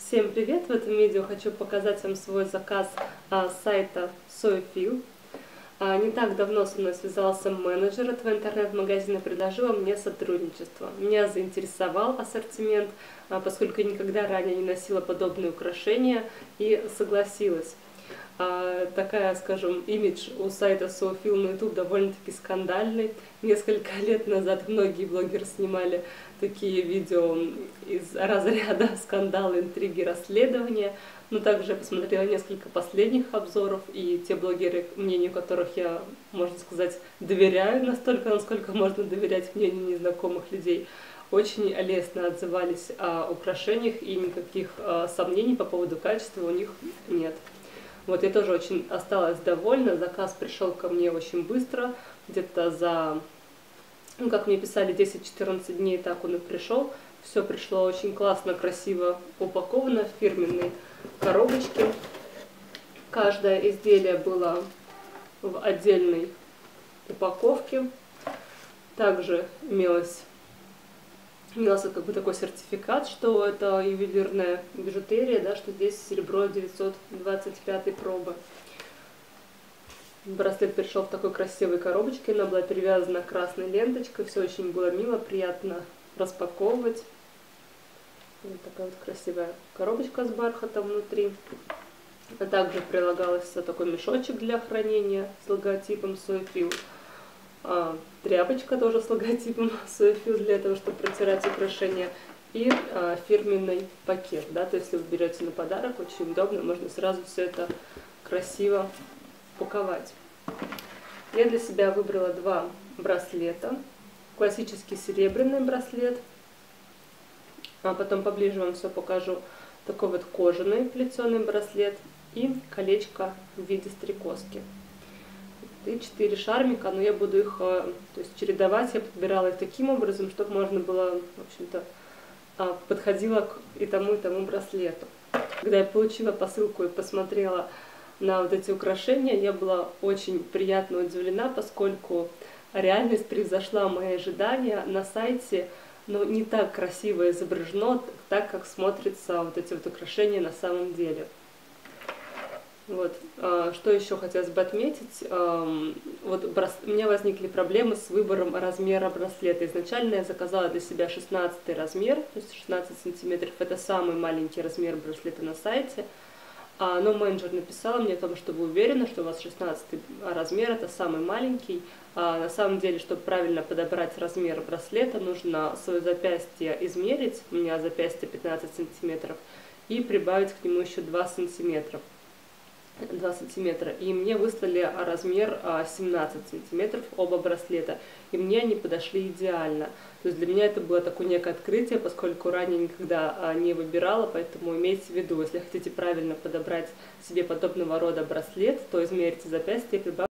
Всем привет! В этом видео хочу показать вам свой заказ с сайта SoyFeel. Не так давно со мной связался менеджер этого интернет-магазина и предложила мне сотрудничество. Меня заинтересовал ассортимент, поскольку я никогда ранее не носила подобные украшения, и согласилась. Такая, скажем, имидж у сайта SoyFeel на YouTube довольно-таки скандальный. Несколько лет назад многие блогеры снимали такие видео из разряда скандалы, интриги, расследования. Но также я посмотрела несколько последних обзоров, и те блогеры, мнению которых я, можно сказать, доверяю настолько, насколько можно доверять мнению незнакомых людей, очень лестно отзывались о украшениях, и никаких сомнений по поводу качества у них нет. Вот я тоже очень осталась довольна, заказ пришел ко мне очень быстро, где-то за, как мне писали, 10-14 дней так он и пришел. Все пришло очень классно, красиво упаковано в фирменной коробочке. Каждое изделие было в отдельной упаковке. Также имелся как бы такой сертификат, что это ювелирная бижутерия, да, что здесь серебро 925 пробы. Браслет пришел в такой красивой коробочке, она была перевязана красной ленточкой, все очень было мило, приятно распаковывать. Вот такая вот красивая коробочка с бархатом внутри. А также прилагался такой мешочек для хранения с логотипом SoyFeel. Тряпочка тоже с логотипом SoyFeel для того, чтобы протирать украшения. И фирменный пакет, да, то есть если вы берете на подарок, очень удобно, можно сразу все это красиво упаковать. Я для себя выбрала два браслета. Классический серебряный браслет, а потом поближе вам все покажу. Такой вот кожаный плетеный браслет и колечко в виде стрекозки. И 4 шармика, но я буду их чередовать. Я подбирала их таким образом, чтобы можно было, в общем-то, подходила к и тому браслету. Когда я получила посылку и посмотрела на вот эти украшения, я была очень приятно удивлена, поскольку реальность превзошла мои ожидания. На сайте, но не так красиво изображено, так как смотрятся вот эти вот украшения на самом деле. Вот. Что еще хотелось бы отметить, вот у меня возникли проблемы с выбором размера браслета. Изначально я заказала для себя 16 размер, то есть 16 сантиметров, это самый маленький размер браслета на сайте. Но менеджер написала мне о том, что вы уверены, что у вас 16 размер, это самый маленький. На самом деле, чтобы правильно подобрать размер браслета, нужно свое запястье измерить, у меня запястье 15 сантиметров, и прибавить к нему еще 2 сантиметра. И мне выслали размер 17 сантиметров оба браслета, и мне они подошли идеально. То есть для меня это было такое некое открытие, поскольку ранее никогда не выбирала, поэтому имейте в виду, если хотите правильно подобрать себе подобного рода браслет, то измерьте запястье и прибавьте